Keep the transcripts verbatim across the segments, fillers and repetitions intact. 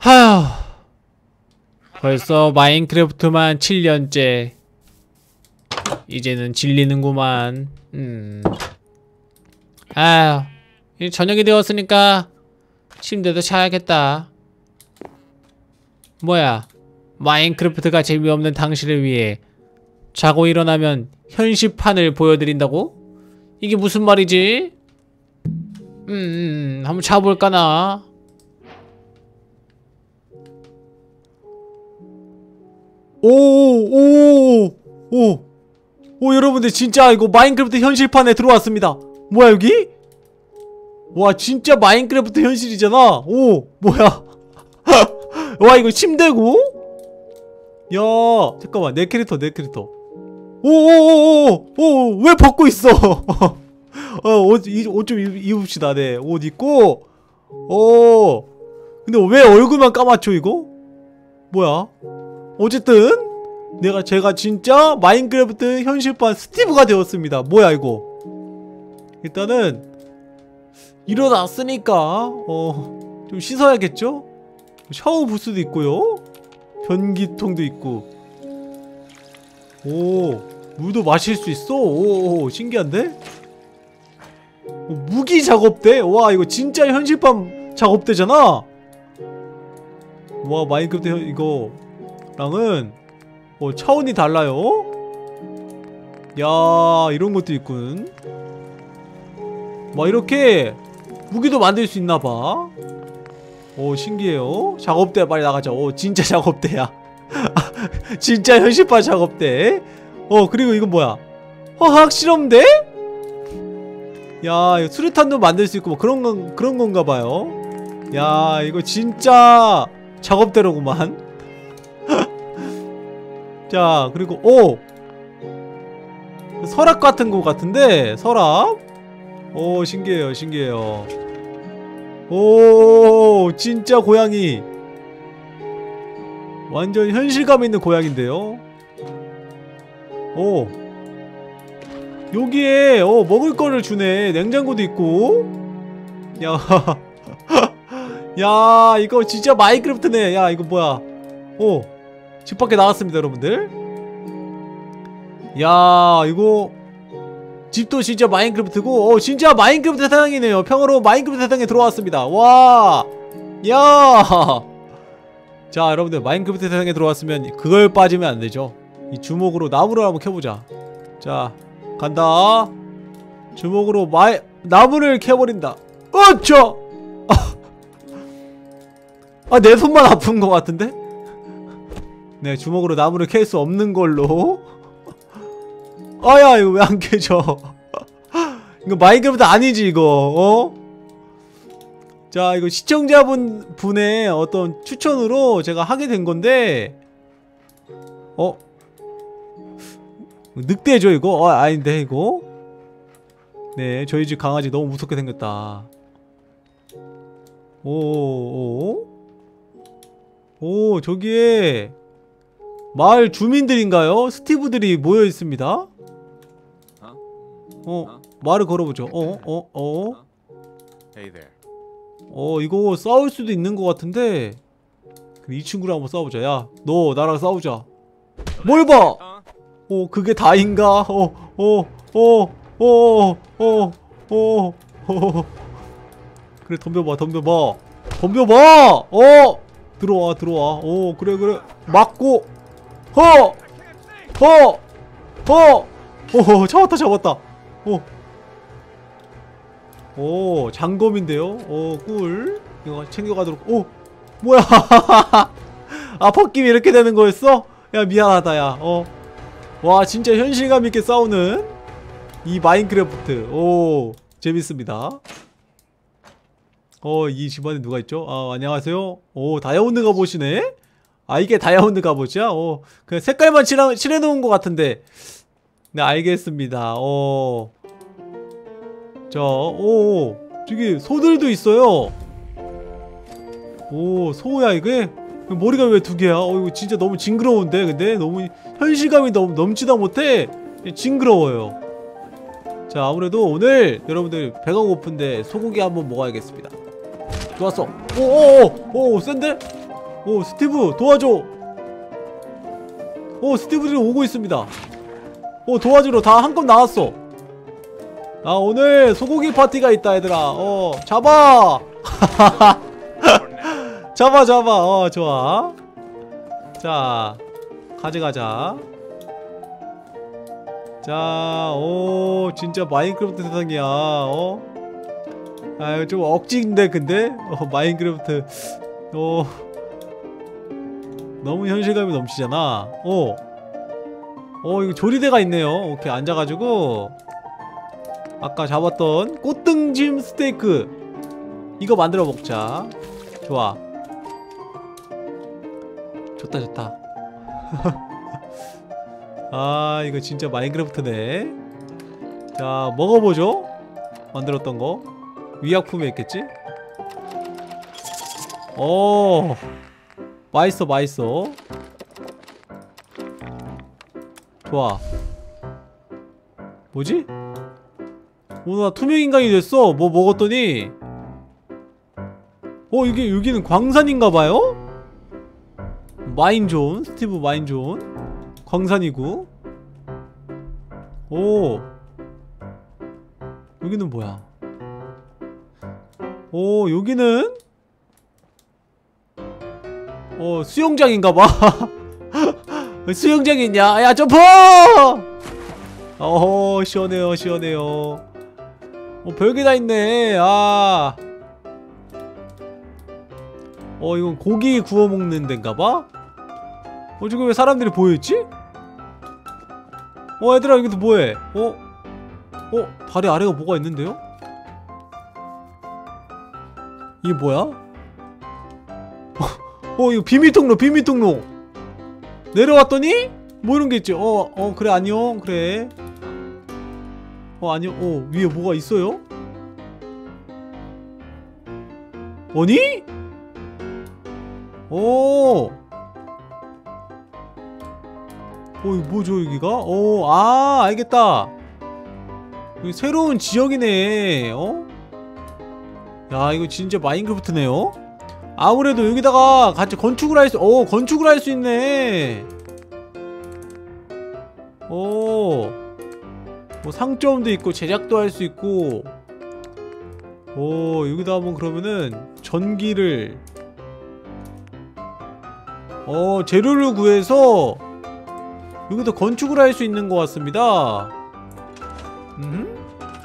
하휴, 벌써 마인크래프트만 칠 년째. 이제는 질리는구만. 음. 아휴, 이제 저녁이 되었으니까 침대도 자야겠다. 뭐야, 마인크래프트가 재미없는 당신을 위해 자고 일어나면 현실판을 보여드린다고? 이게 무슨 말이지? 음, 음 한번 자볼까나? 오, 오, 오, 오, 여러분들 진짜 이거 마인크래프트 현실판에 들어왔습니다. 뭐야 여기? 와, 진짜 마인크래프트 현실이잖아. 오, 뭐야? 와, 이거 침대고? 야, 잠깐만, 내 캐릭터, 내 캐릭터. 오오오오오, 왜 벗고 있어? 어, 옷, 옷 좀 입읍시다. 네, 옷 입고. 오, 근데 왜 얼굴만 까맣죠 이거? 뭐야? 어쨌든 내가 제가 진짜 마인크래프트 현실판 스티브가 되었습니다. 뭐야 이거? 일단은 일어났으니까 어 좀 씻어야겠죠? 샤워 부스도 있고요. 변기통도 있고. 오, 물도 마실 수 있어? 오, 신기한데? 오, 무기 작업대? 와, 이거 진짜 현실판 작업대잖아? 와, 마인크래프트 현, 이거랑은 어, 차원이 달라요? 야, 이런 것도 있군. 막 이렇게 무기도 만들 수 있나봐. 오, 신기해요. 작업대 빨리 나가자. 오, 진짜 작업대야. 진짜 현실판 작업대. 어, 그리고 이건 뭐야? 화학 실험대? 야, 이거 수류탄도 만들 수 있고 뭐 그런 건 그런 건가 봐요. 야, 이거 진짜 작업대로구만. 자, 그리고 오! 서랍 같은 거 같은데? 서랍? 오, 신기해요, 신기해요. 오, 진짜 고양이. 완전 현실감 있는 고양인데요. 오, 여기에 어 먹을 거를 주네. 냉장고도 있고. 야, 야, 이거 진짜 마인크래프트네. 야, 이거 뭐야? 오, 집 밖에 나왔습니다, 여러분들. 야, 이거 집도 진짜 마인크래프트고, 어, 진짜 마인크래프트 세상이네요. 평화로운 마인크래프트 세상에 들어왔습니다. 와, 야. 자, 여러분들 마인크래프트 세상에 들어왔으면 그걸 빠지면 안 되죠. 이 주먹으로 나무를 한번 켜보자. 자, 간다. 주먹으로 마이 나무를 캐버린다. 어쩌! 아, 내 손만 아픈 것 같은데? 네, 주먹으로 나무를 캘 수 없는 걸로. 아야, 이거 왜 안 깨져? 이거 마인크래프트 아니지 이거? 어? 자, 이거 시청자분 분의 어떤 추천으로 제가 하게 된 건데, 어? 늑대죠 이거? 어, 아닌데 이거? 네, 저희 집 강아지 너무 무섭게 생겼다. 오오오, 오, 저기에 마을 주민들인가요? 스티브들이 모여 있습니다. 어, 말을 걸어보죠. 어, 어, 어. 어, 이거 싸울 수도 있는 것 같은데. 이 친구랑 한번 싸우자. 야, 너 나랑 싸우자. 뭘 봐! 어, 그게 다인가? 어, 어, 어, 어, 어, 어, 어. 그래, 덤벼봐, 덤벼봐. 덤벼봐! 어! 들어와, 들어와. 어, 그래, 그래. 맞고. 허! 허! 허! 어, 잡았다, 잡았다. 어. 오, 장검인데요? 오, 꿀. 이거 챙겨가도록. 오! 뭐야! 아, 벗김이 이렇게 되는 거였어? 야, 미안하다, 야. 어. 와, 진짜 현실감 있게 싸우는 이 마인크래프트. 오, 재밌습니다. 어, 이 집안에 누가 있죠? 아, 안녕하세요. 오, 다이아몬드 갑옷이네? 아, 이게 다이아몬드 갑옷이야? 어, 그냥 색깔만 칠하, 칠해놓은 것 같은데. 네, 알겠습니다. 어. 자, 오, 저기 소들도 있어요. 오, 소야 이게? 머리가 왜 두 개야? 어, 이거 진짜 너무 징그러운데? 근데 너무 현실감이 너무 넘치다 못해 징그러워요. 자, 아무래도 오늘 여러분들 배가 고픈데 소고기 한번 먹어야겠습니다. 좋았어. 오오오, 오, 센데? 오 스티브 도와줘. 오 스티브들이 오고 있습니다. 오 도와주러 다 한껏 나왔어. 아 오늘 소고기 파티가 있다 얘들아. 어 잡아. 잡아 잡아. 어 좋아. 자 가져가자. 자, 오, 진짜 마인크래프트 세상이야, 어? 아, 이거 좀 억지인데, 근데? 어, 마인크래프트. 어. 너무 현실감이 넘치잖아. 어. 어, 이거 조리대가 있네요. 오케이, 앉아가지고. 아까 잡았던 꽃등심 스테이크. 이거 만들어 먹자. 좋아. 좋다, 좋다. 아 이거 진짜 마인크래프트네. 자 먹어보죠. 만들었던 거 위약품에 있겠지? 오 맛있어 맛있어. 좋아. 뭐지? 오늘 나 투명인간이 됐어. 뭐 먹었더니 어 이게 여기는 광산인가봐요? 마인존 스티브 마인존 광산이고. 오 여기는 뭐야? 오 여기는 어 수영장인가봐. 수영장이 있냐? 야 점프! 어허 시원해요 시원해요. 어 별게 다 있네. 아 어 이건 고기 구워 먹는 데인가봐? 어 지금 왜 사람들이 보여있지? 어 얘들아 여기서 뭐해? 어? 어? 다리 아래가 뭐가 있는데요? 이게 뭐야? 어 이거 비밀통로 비밀통로. 내려왔더니 뭐 이런게 있지. 어 어 그래 안녕 그래. 어 안녕. 어 위에 뭐가 있어요? 아니? 오 어, 이거 뭐죠, 여기가? 어, 아, 알겠다. 여기 새로운 지역이네, 어? 야, 이거 진짜 마인크래프트네요? 아무래도 여기다가 같이 건축을 할 수, 어, 건축을 할 수 있네. 오. 뭐 상점도 있고, 제작도 할 수 있고. 오, 여기다 한번 그러면은, 전기를. 어, 재료를 구해서, 여기도 건축을 할 수 있는 것 같습니다. 음.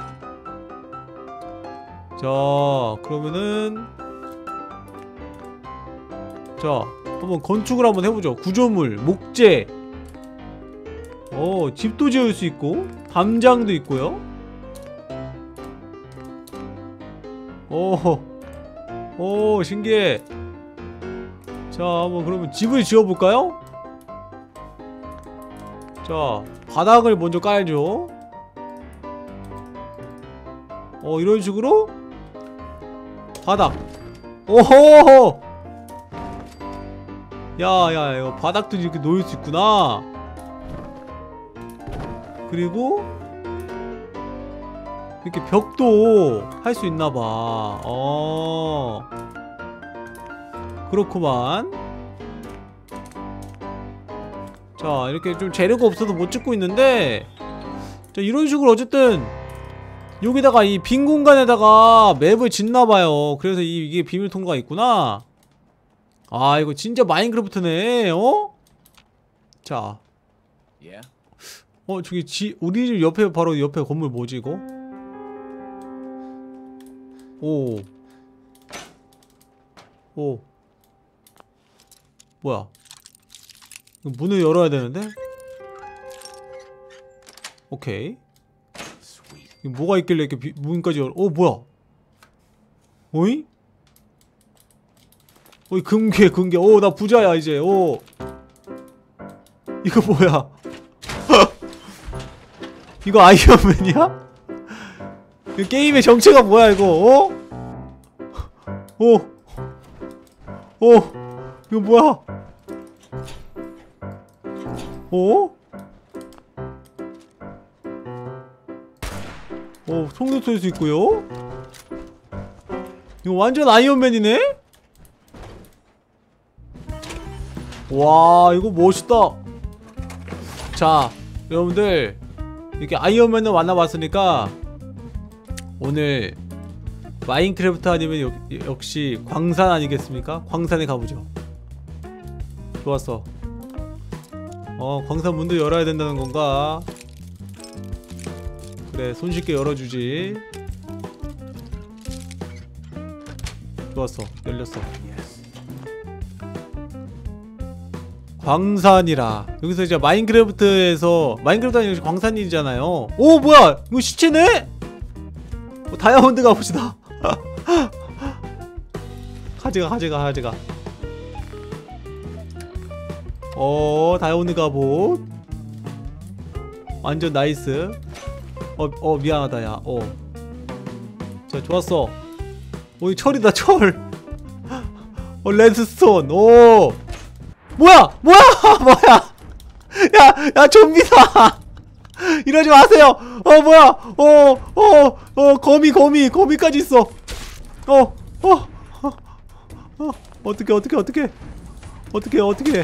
자, 그러면은 자, 한번 건축을 한번 해보죠. 구조물, 목재. 어, 집도 지을 수 있고 담장도 있고요. 오, 오, 신기해. 자, 한번 그러면 집을 지어볼까요? 자, 바닥을 먼저 깔죠. 어, 이런 식으로 바닥. 오호! 야야, 이거 바닥도 이렇게 놓을 수 있구나. 그리고 이렇게 벽도 할 수 있나봐. 어, 그렇구만. 자, 이렇게 좀 재료가 없어서 못 찍고 있는데, 자, 이런 식으로 어쨌든 여기다가 이 빈 공간에다가 맵을 짓나봐요. 그래서 이, 이게 비밀 통로가 있구나. 아, 이거 진짜 마인크래프트네. 어? 자, 어, 저기 지, 우리 집 옆에, 바로 옆에 건물 뭐지 이거? 오, 오, 뭐야? 문을 열어야 되는데? 오케이. 이거 뭐가 있길래 이렇게 비, 문까지 열어? 어, 뭐야? 어이? 어이, 금괴, 금괴. 오, 나 부자야, 이제. 오. 이거 뭐야? 이거 아이언맨이야? 이 게임의 정체가 뭐야, 이거? 어? 오. 오. 이거 뭐야? 어? 어, 총도 쏠 수 있고요. 이거 완전 아이언맨이네? 와 이거 멋있다. 자 여러분들 이렇게 아이언맨을 만나봤으니까 오늘 마인크래프트 아니면 역, 역시 광산 아니겠습니까? 광산에 가보죠. 좋았어. 어 광산 문도 열어야 된다는 건가? 그래 손쉽게 열어주지. 좋았어 열렸어. 광산이라 여기서 이제 마인크래프트에서 마인크래프트 아니면 역시 광산이잖아요. 오 뭐야 이거 시체네? 어, 다이아몬드 가봅시다. 가져가 가져가 가져가. 어 다이아몬드 갑옷 완전 나이스. 어, 어 미안하다 야. 어 자 좋았어. 오 이 철이다 철. 어 레드스톤. 오 뭐야 뭐야 뭐야. 야 야 좀비다. 이러지 마세요. 어 뭐야 어 어 어 거미 거미 거미까지 있어. 어 어 어 어 어떻게 어떻게 어떻게 어떻게 어떻게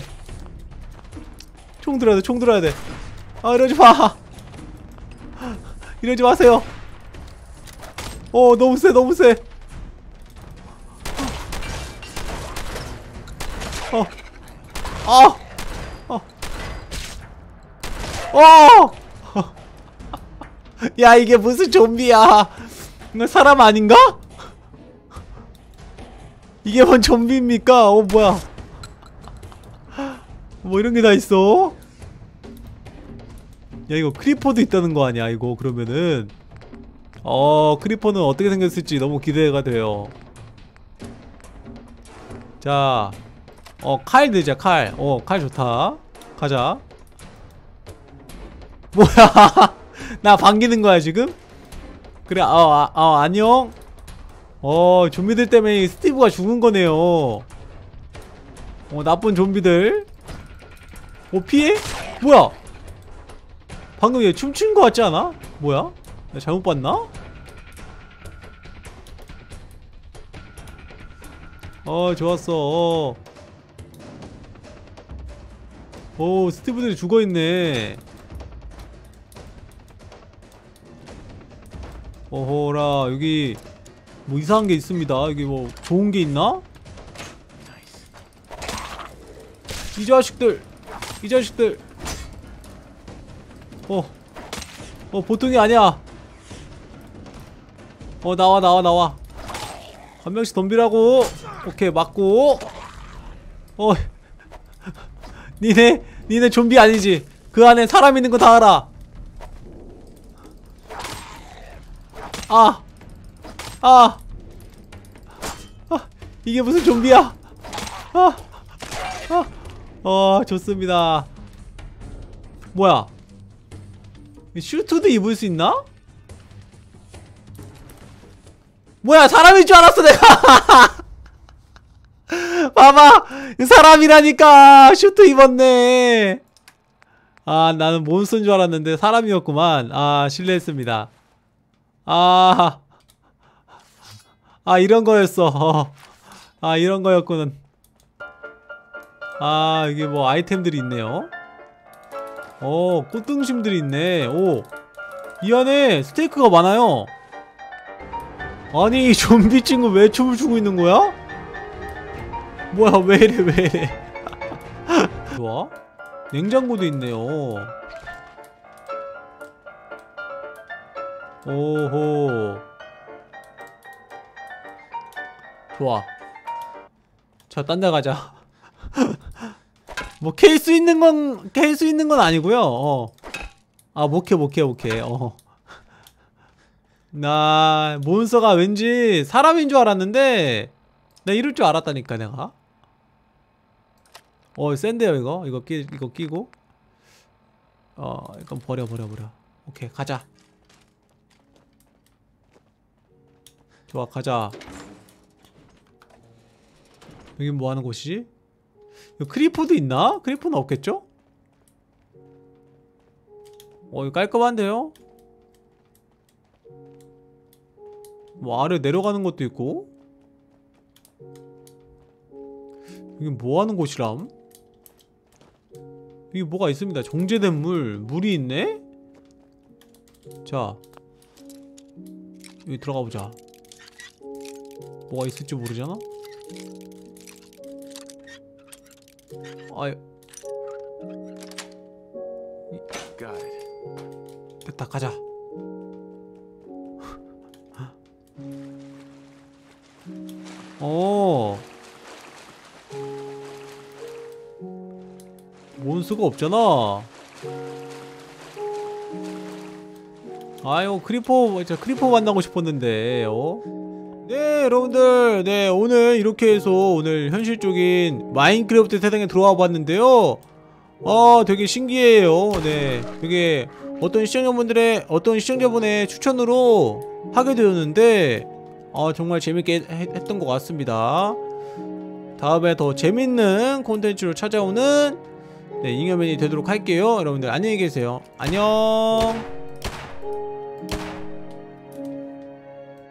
총 들어야 돼 총 들어야 돼. 아 이러지 마. 이러지 마세요. 어 너무 세 너무 세. 어 아 어 어 야 이게 무슨 좀비야. 사람 아닌가? 이게 뭔 좀비입니까? 어 뭐야 뭐 이런게 다 있어? 야 이거 크리퍼도 있다는 거 아니야 이거. 그러면은 어 크리퍼는 어떻게 생겼을지 너무 기대가 돼요. 자 어 칼 넣자 칼. 어 칼 좋다. 가자. 뭐야 나 반기는 거야 지금? 그래 어, 아, 어 안녕. 어 좀비들 때문에 스티브가 죽은 거네요. 어 나쁜 좀비들. 어 피해? 뭐야 방금 얘 춤춘 거 같지 않아? 뭐야? 나 잘못 봤나? 어 좋았어. 어. 오 스티브들이 죽어있네. 어허라 여기 뭐 이상한 게 있습니다. 여기 뭐 좋은 게 있나? 이 자식들 이 자식들 어 어 보통이 아니야. 어 나와 나와 나와. 한 명씩 덤비라고. 오케이 맞고. 어 니네 니네 좀비 아니지? 그 안에 사람 있는 거 다 알아. 아 아 아 이게 무슨 좀비야. 아 아 어 좋습니다. 뭐야 슈트도 입을 수 있나? 뭐야 사람일 줄 알았어 내가. 봐봐 사람이라니까. 슈트 입었네. 아 나는 몬스터인 줄 알았는데 사람이었구만. 아 실례했습니다. 아, 아 이런 거였어. 어. 아 이런 거였구나. 아 이게 뭐 아이템들이 있네요. 어 꽃등심들이 있네. 오 이 안에 스테이크가 많아요. 아니 이 좀비 친구 왜 춤을 추고 있는 거야? 뭐야 왜이래 왜이래. 좋아 냉장고도 있네요. 오호 좋아. 자 딴 데 가자. 뭐 캘 수 있는 건 캘 수 있는 건 아니고요. 어. 아 못캐 못캐 못캐. 어. 나 몬스터가 왠지 사람인 줄 알았는데 나 이럴 줄 알았다니까 내가. 어 센데요 이거. 이거 끼 이거 끼고. 어 이건 버려 버려 버려. 오케이 가자. 좋아 가자. 여긴 뭐하는 곳이지? 크리퍼도 있나? 크리퍼는 없겠죠? 어 이거 깔끔한데요? 뭐 아래 내려가는 것도 있고. 여긴 뭐하는 곳이람? 여기 뭐가 있습니다. 정제된 물. 물이 있네? 자, 여기 들어가보자. 뭐가 있을지 모르잖아? 아유, 됐다, 가자. 어, 몬스가 없잖아. 아유, 크리퍼, 진짜 크리퍼 만나고 싶었는데, 어? 네, 여러분들, 네, 오늘 이렇게 해서 오늘 현실적인 마인크래프트 세상에 들어와 봤는데요. 아, 되게 신기해요. 네, 되게 어떤 시청자분들의, 어떤 시청자분의 추천으로 하게 되었는데, 아, 정말 재밌게 했, 했던 것 같습니다. 다음에 더 재밌는 콘텐츠로 찾아오는 네, 잉여맨이 되도록 할게요. 여러분들 안녕히 계세요. 안녕.